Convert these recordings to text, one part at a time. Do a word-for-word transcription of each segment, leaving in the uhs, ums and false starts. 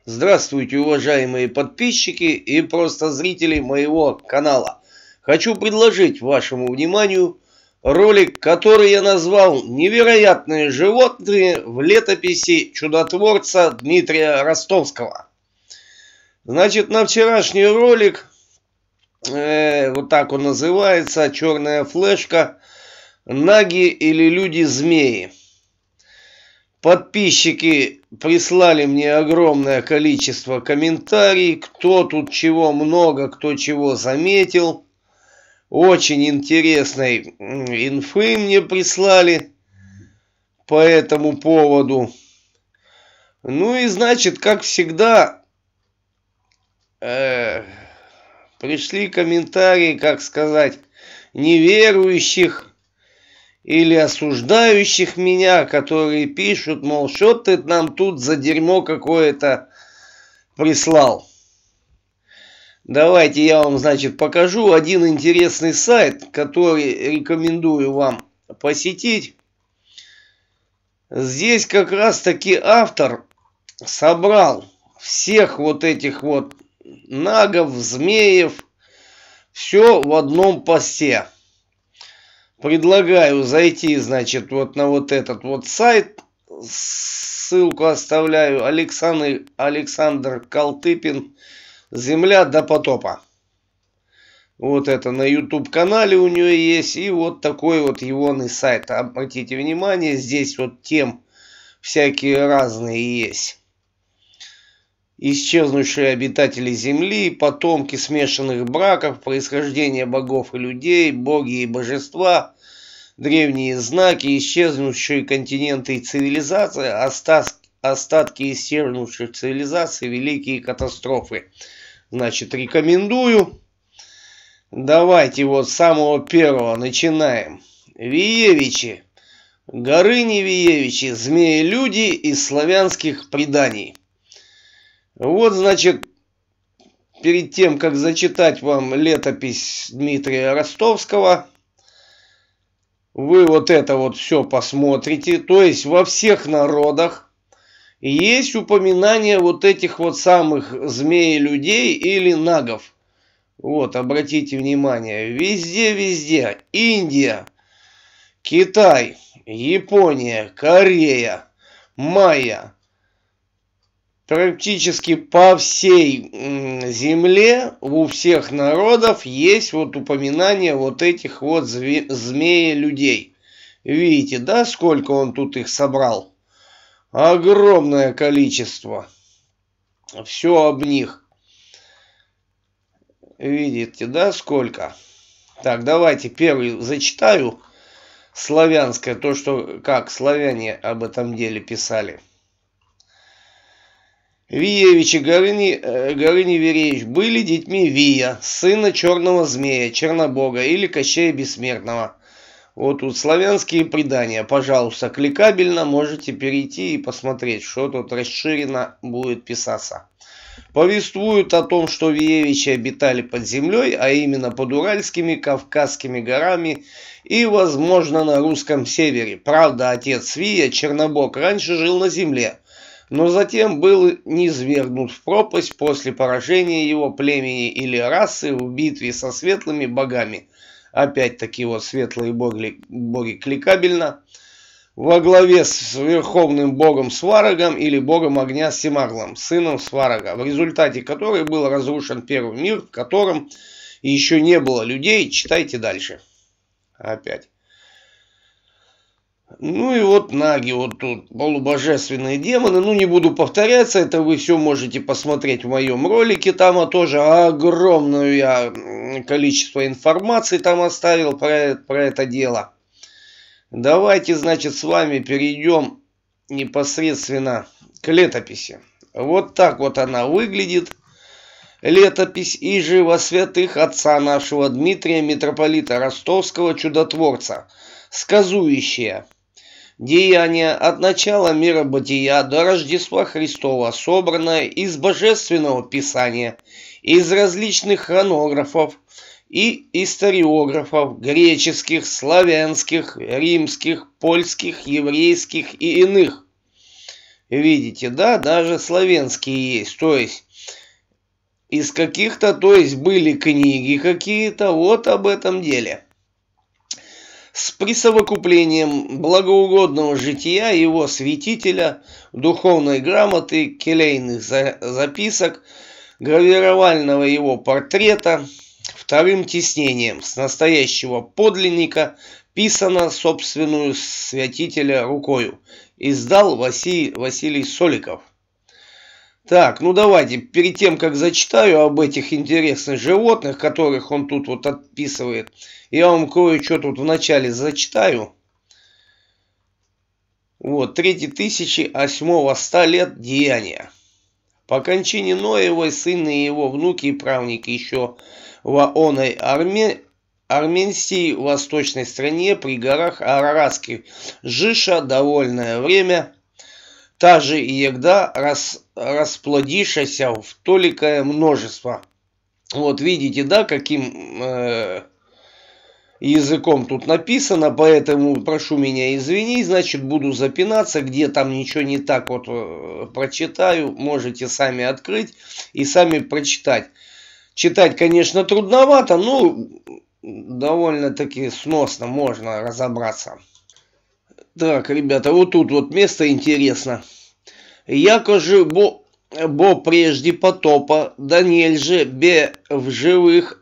Здравствуйте, уважаемые подписчики и просто зрители моего канала. Хочу предложить вашему вниманию ролик, который я назвал «Невероятные животные в летописи чудотворца Дмитрия Ростовского». Значит, на вчерашний ролик, э, вот так он называется, «Черная флешка. Наги или люди-змеи». Подписчики прислали мне огромное количество комментариев, кто тут чего много, кто чего заметил. Очень интересной инфы мне прислали по этому поводу. Ну и значит, как всегда, э, пришли комментарии, как сказать, неверующих или осуждающих меня, которые пишут, мол, что ты нам тут за дерьмо какое-то прислал. Давайте я вам, значит, покажу один интересный сайт, который рекомендую вам посетить. Здесь как раз таки автор собрал всех вот этих вот нагов, змеев, все в одном посте. Предлагаю зайти, значит, вот на вот этот вот сайт. Ссылку оставляю. Александр, Александр Калтыпин. Земля до потопа. Вот это на YouTube канале у него есть. И вот такой вот егоный сайт. Обратите внимание, здесь вот тем всякие разные есть. Исчезнувшие обитатели Земли, потомки смешанных браков, происхождение богов и людей, боги и божества, древние знаки, исчезнувшие континенты и цивилизации, остатки, остатки исчезнувших цивилизаций, великие катастрофы. Значит, рекомендую. Давайте вот с самого первого начинаем. Виевичи. Горыни Виевичи, змеи-люди из славянских преданий. Вот, значит, перед тем, как зачитать вам летопись Дмитрия Ростовского, вы вот это вот все посмотрите. То есть во всех народах есть упоминание вот этих вот самых змеи-людей или нагов. Вот, обратите внимание, везде-везде. Индия, Китай, Япония, Корея, майя. Практически по всей земле у всех народов есть вот упоминание вот этих вот змеи-людей. Видите, да, сколько он тут их собрал? Огромное количество. Все об них. Видите, да, сколько? Так, давайте первый зачитаю славянское, то, что как славяне об этом деле писали. Виевичи Горыни, Горыни Вереевич были детьми Вия, сына черного змея, чернобога или Кощея Бессмертного. Вот тут славянские предания. Пожалуйста, кликабельно можете перейти и посмотреть, что тут расширено будет писаться. Повествуют о том, что Виевичи обитали под землей, а именно под Уральскими, Кавказскими горами и, возможно, на русском севере. Правда, отец Вия, Чернобог, раньше жил на земле, но затем был низвергнут в пропасть после поражения его племени или расы в битве со светлыми богами. Опять-таки вот светлые боги, боги кликабельно. Во главе с верховным богом Сварогом или богом огня Семарлом, сыном Сварога, в результате которой был разрушен первый мир, в котором еще не было людей. Читайте дальше. Опять. Ну и вот наги, вот тут полубожественные демоны. Ну не буду повторяться, это вы все можете посмотреть в моем ролике. Там тоже огромное я количество информации там оставил про, про это дело. Давайте, значит, с вами перейдем непосредственно к летописи. Вот так вот она выглядит. Летопись иже во святых отца нашего Дмитрия, митрополита Ростовского, чудотворца, сказующая. Деяния от начала мира бытия до Рождества Христова, собранное из божественного писания, из различных хронографов и историографов греческих, славянских, римских, польских, еврейских и иных. Видите, да, даже славянские есть, то есть из каких-то, то есть были книги какие-то, вот об этом деле. С присовокуплением благоугодного жития его святителя, духовной грамоты, келейных записок, гравировального его портрета, вторым тиснением с настоящего подлинника, писано собственную святителя рукою. Издал Василий, Василий Соликов. Так, ну давайте, перед тем, как зачитаю об этих интересных животных, которых он тут вот отписывает, я вам кое-что тут вначале зачитаю. Вот, третьей тысячи восьмого ста лет деяния. По кончине Ноевой сыны и его внуки и правники еще в оной Арме... Арменстии, в восточной стране, при горах Араратских, Жиша, довольное время, та же и егда рас, расплодившаяся в толикое множество. Вот видите, да, каким э, языком тут написано, поэтому прошу меня извинить, значит, буду запинаться, где там ничего не так вот э, прочитаю, можете сами открыть и сами прочитать. Читать, конечно, трудновато, но довольно-таки сносно можно разобраться. Так, ребята, вот тут вот место интересно. Яко же бо, бо прежде потопа, Даниэль же бе в живых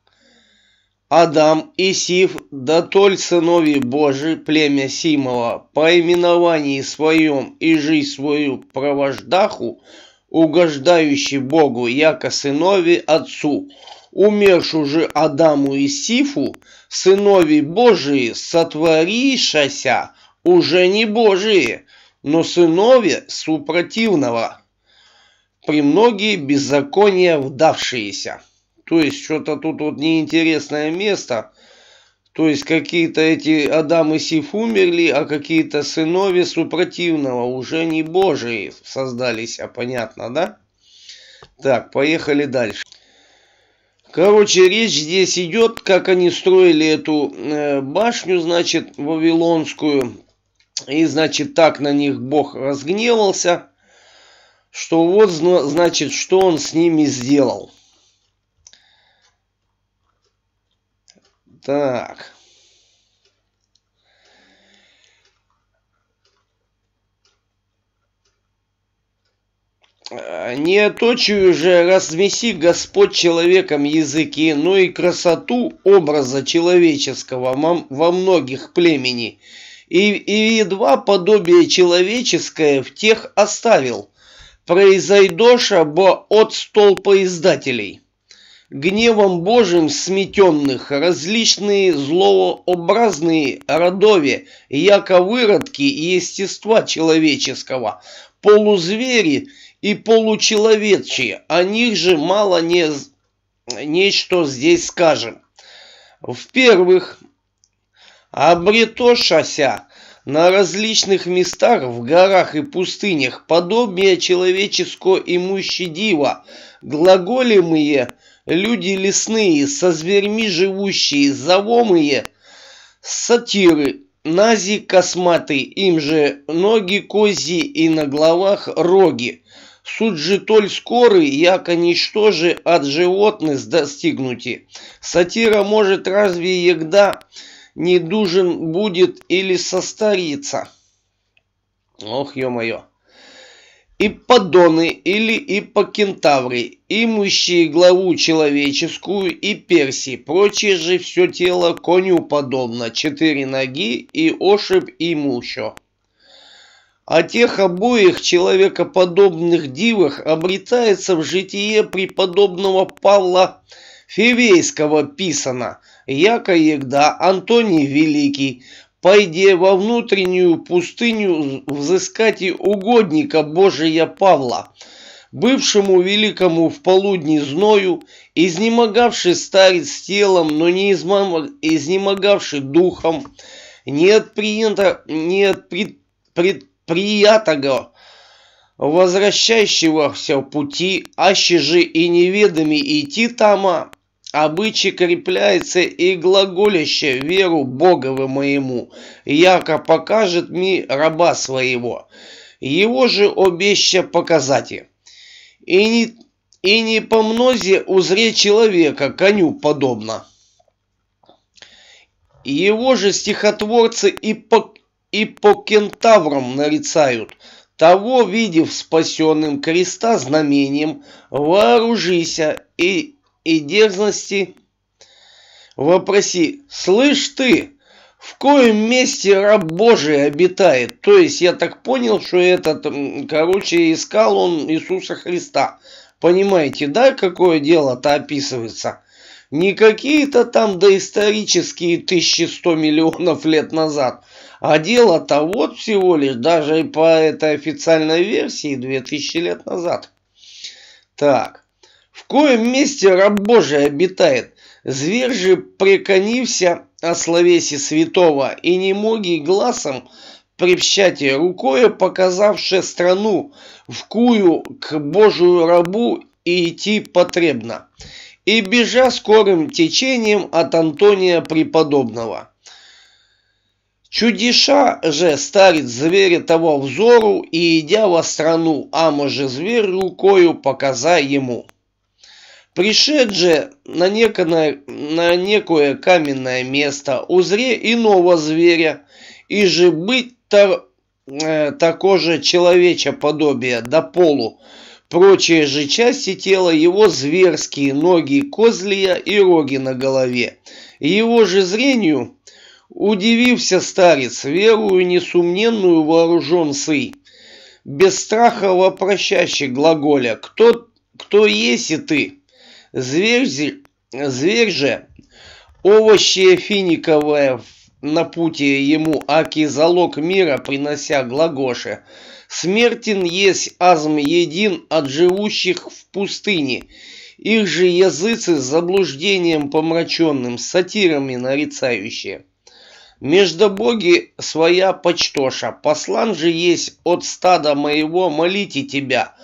Адам и Сив, да толь сынови Божий, племя Симова, по именовании своем и жизнь свою провождаху, угождающий Богу, яко сынови Отцу, умершу же Адаму и Сифу, сынови Божии, сотворишася, уже не Божии, но сынови супротивного, премногие беззакония вдавшиеся. То есть что-то тут вот неинтересное место. То есть какие-то эти Адам и Сиф умерли, а какие-то сынови супротивного, уже не Божии создались, а понятно, да? Так, поехали дальше. Короче, речь здесь идет, как они строили эту э, башню, значит, вавилонскую. И, значит, так на них Бог разгневался, что вот, значит, что он с ними сделал. Так. Не оточую же размеси Господь человеком языки, но и красоту образа человеческого во многих племени. И, и едва подобие человеческое в тех оставил, произойдоша бо от столпа издателей. Гневом Божьим сметенных различные злообразные родове, яко выродки естества человеческого, полузвери и получеловечьи, о них же мало не, нечто здесь скажем. В-первых, обретошася на различных местах в горах и пустынях подобие человеческого имущи дива, глаголемые люди лесные, со зверьми живущие, завомые, сатиры, нази косматые, им же ноги козьи и на головах роги. Суть же толь скорый, яко ничто же от животных достигнути. Сатира может разве егда не дужен будет или состарится? Ох, ё-моё. И поддоны или ипокентавры, имущие главу человеческую и перси, прочее же все тело коню подобно, четыре ноги и ошиб имущо. О тех обоих человекоподобных дивах обретается в житие преподобного Павла Фивейского писано, яко егда Антоний Великий, пойде во внутреннюю пустыню взыскать и угодника Божия Павла, бывшему великому в полудни зною, изнемогавший старец телом, но не изнемогавший духом, не от принято, не от пред, предприятого, возвращающегося в пути, аще же и неведоми идти тама, обычай крепляется и глаголяще веру Богову моему, яко покажет ми раба своего. его же обеща показати. И не, и не по мнозе узреть человека, коню подобно. Его же стихотворцы и по, и по кентаврам нарицают. Того, видев спасенным креста знамением, вооружися и, и дерзности вопроси: слышь ты, в коем месте раб Божий обитает? То есть я так понял, что этот, короче, искал он Иисуса Христа. Понимаете, да, какое дело-то описывается? Не какие-то там доисторические тысяча сто миллионов лет назад, а дело-то вот всего лишь, даже по этой официальной версии, две тысячи лет назад. Так, в коем месте раб Божий обитает? Зверь же, преконився о словесе святого, и не моги глазом припщати, рукою показавши страну, в кую к Божию рабу и идти потребно, и бежа скорым течением от Антония Преподобного. Чудеша же старец зверя того взору, и идя во страну, а може зверь рукою показа ему. Пришед же на некое, на некое каменное место, узре иного зверя, и же быть то, э, такое человече подобие до полу, прочие же части тела его зверские, ноги козлия и роги на голове. Его же зрению удивился старец, верую несомненную вооружен сый, без страха вопрощащий глаголя: кто, кто еси ты? Зверь, зверь же, овощие финиковое на пути ему, аки залог мира принося глагоше: смертен есть азм един от живущих в пустыне, их же языцы с заблуждением помраченным, сатирами нарицающие. Между боги своя почтоша, послан же есть от стада моего молите тебя.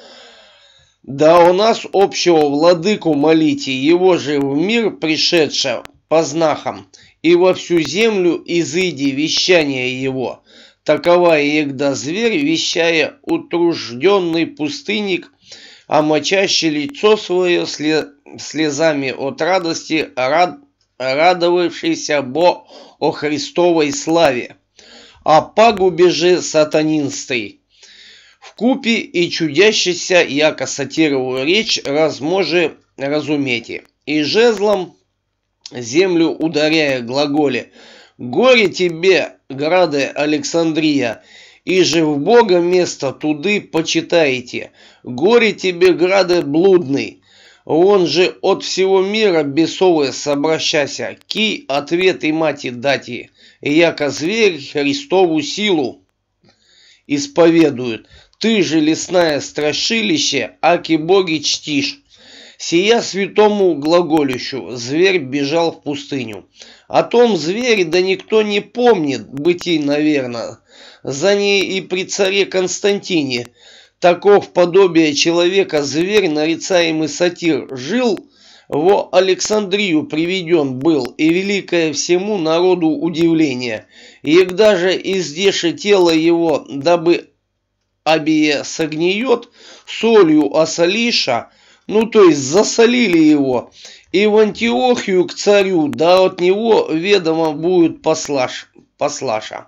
Да у нас общего владыку молите, его же в мир пришедшего по знакам, и во всю землю изыди вещание его. Такова егда зверь, вещая утружденный пустынник, а мочащий лицо свое слезами от радости, рад, радовавшийся бо о Христовой славе, а пагубе же сатанинской. Вкупе и чудящийся, яко сатировую речь, разможе разумете, и жезлом землю ударяя глаголе: горе тебе, граде Александрия, и же в Бога место туды почитаете, горе тебе, граде блудный, он же от всего мира бесовое собращася, ки ответ и мати дати, яко зверь Христову силу исповедует. Ты же лесное страшилище, аки боги чтишь. Сия святому глаголющу зверь бежал в пустыню. О том звере да никто не помнит, бытий, наверное. За ней и при царе Константине таков подобие человека зверь, нарицаемый сатир, жил, во Александрию приведен был, и великое всему народу удивление. Егда же издеше тело его, дабы обие согниет, солью осолиша, ну то есть засолили его, и в Антиохию к царю, да от него ведомо будет послаш, послаша.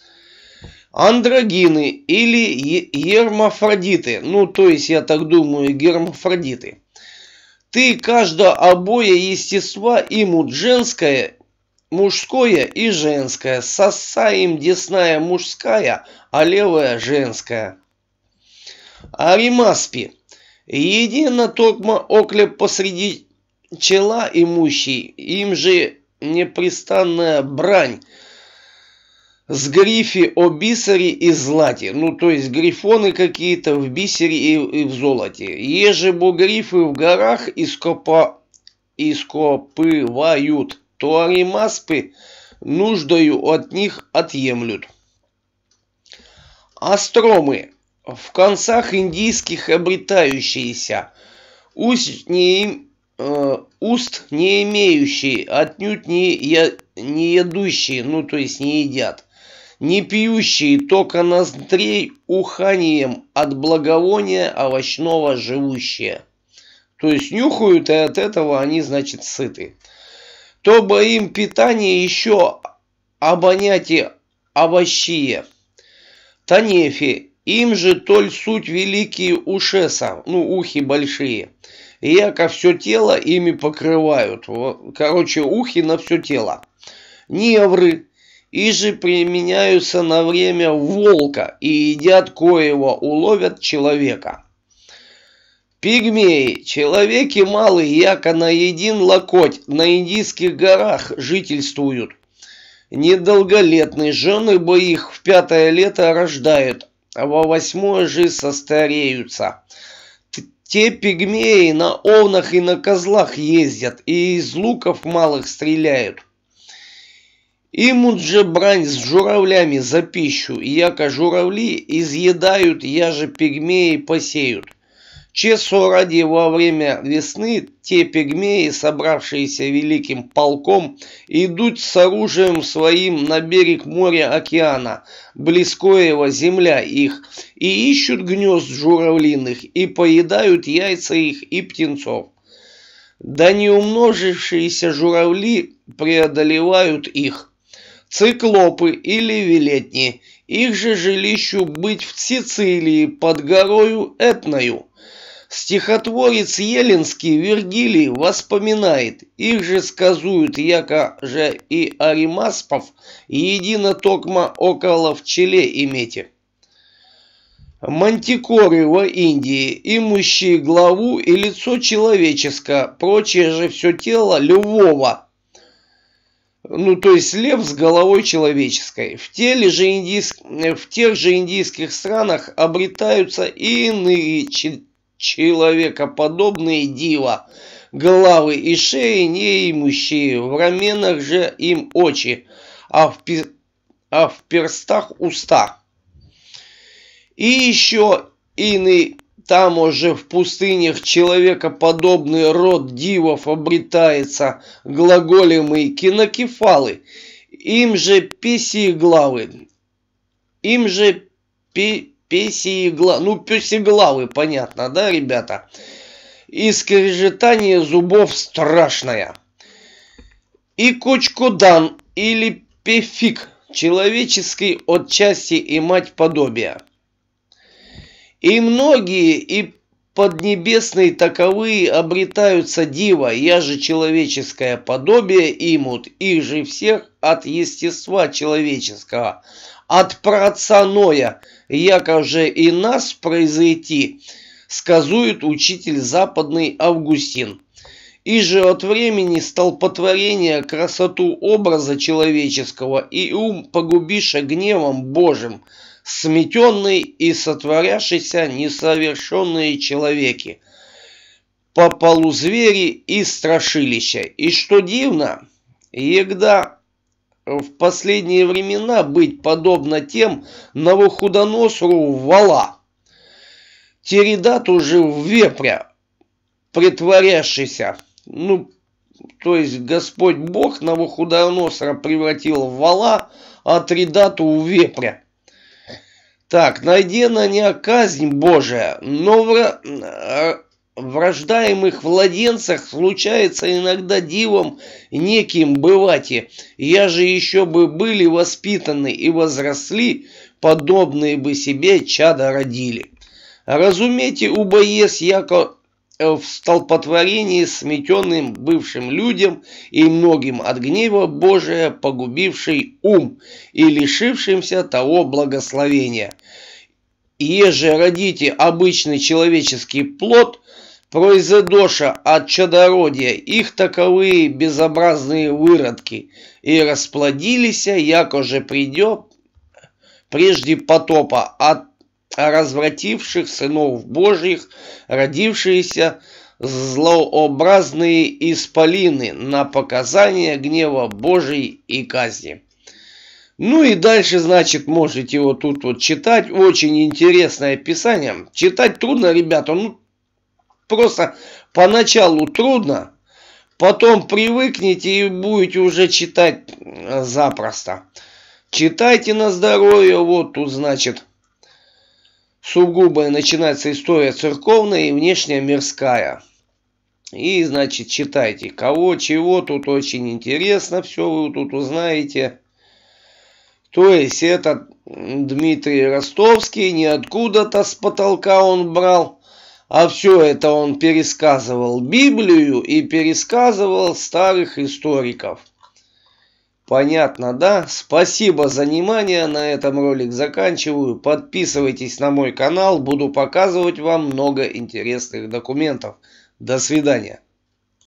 Андрогины или гермафродиты, ну то есть я так думаю гермафродиты. Ты каждое обоє естества имут женское, мужское и женское, соса им десная мужская, а левая женская. Аримаспи. Едино токма оклеп посреди чела имущий, им же непрестанная брань с грифи о бисере и злате, ну то есть грифоны какие-то в бисере и, и в золоте. Еже бо грифы в горах ископа, ископывают, то аримаспы нуждою от них отъемлют. Астромы. В концах индийских обретающиеся, уст не, э, уст не имеющие, отнюдь не, я, не едущие, ну то есть не едят, не пьющие тока ноздрей уханием от благовония овощного живущие. То есть нюхают, и от этого они, значит, сыты. То бы им питание еще обоняти овощие. Танефи, им же толь суть великие ушеса, ну, ухи большие. Яко все тело ими покрывают. Короче, ухи на все тело. Невры, и же применяются на время волка, и едят коего уловят человека. Пигмеи, человеки малые, яко на един локоть, на индийских горах жительствуют. Недолголетные жены бы их в пятое лето рождают, а во восьмое же состареются. Те пигмеи на овнах и на козлах ездят, и из луков малых стреляют. Имут же брань с журавлями за пищу, яко журавли изъедают, я же пигмеи посеют. Чесо ради во время весны те пигмеи, собравшиеся великим полком, идут с оружием своим на берег моря океана, близкоева земля их, и ищут гнезд журавлиных, и поедают яйца их и птенцов. Да не умножившиеся журавли преодолевают их. Циклопы или велетни, их же жилищу быть в Сицилии под горою Этною. Стихотворец Еленский Вергилий воспоминает, их же сказуют, яко же и Аримаспов едино токма около в челе имете. Мантикоры во Индии, имущие главу и лицо человеческое, прочее же все тело львово. Ну, то есть лев с головой человеческой. В, теле же индийск... в тех же индийских странах обретаются и иные человекоподобные дива, головы и шеи не имущие, в раменах же им очи, а в, пи... а в перстах уста. И еще иный там уже в пустынях человекоподобный род дивов обретается, глаголемые кинокефалы, им же песиеглавы, им же пи... Песиеглавы, ну, песеглавы, понятно, да, ребята? И скрежетание зубов страшное. И кочкодан или пефик, человеческий отчасти и мать подобия. И многие, и поднебесные таковые обретаются дива, я же человеческое подобие имут, их же всех от естества человеческого, от праотца Ноя, яко же и нас произойти, сказует учитель западный Августин. И же от времени столпотворения красоту образа человеческого и ум погубиша гневом Божьим, сметенный и сотворяшися несовершенные человеки, по полу звери и страшилища. И что дивно, егда в последние времена быть подобно тем Навуходоносору вала, Тередату же в вепря, притворящийся, ну, то есть Господь Бог Навуходоносора превратил в вала, а Тередату в вепря. Так, найдена не казнь Божия, но в врождаемых младенцах случается иногда дивом неким бывати. Я же еще бы были воспитаны и возросли, подобные бы себе чада родили. Разумейте, убоес яко в столпотворении сметенным бывшим людям и многим от гнева Божия погубивший ум и лишившимся того благословения. Еже родите обычный человеческий плод, произойдоша от чадородия, их таковые безобразные выродки, и расплодились, яко же придет прежде потопа от развративших сынов Божьих, родившиеся злообразные исполины на показания гнева Божий и казни. Ну и дальше, значит, можете вот тут вот читать. Очень интересное описание. Читать трудно, ребята. Ну, просто поначалу трудно. Потом привыкнете и будете уже читать запросто. Читайте на здоровье. Вот тут, значит, сугубо начинается история церковная и внешняя мирская. И, значит, читайте. Кого, чего, тут очень интересно. Все вы тут узнаете. То есть, этот Дмитрий Ростовский не откуда-то с потолка он брал, а все это он пересказывал Библию и пересказывал старых историков. Понятно, да? Спасибо за внимание. На этом ролик заканчиваю. Подписывайтесь на мой канал. Буду показывать вам много интересных документов. До свидания.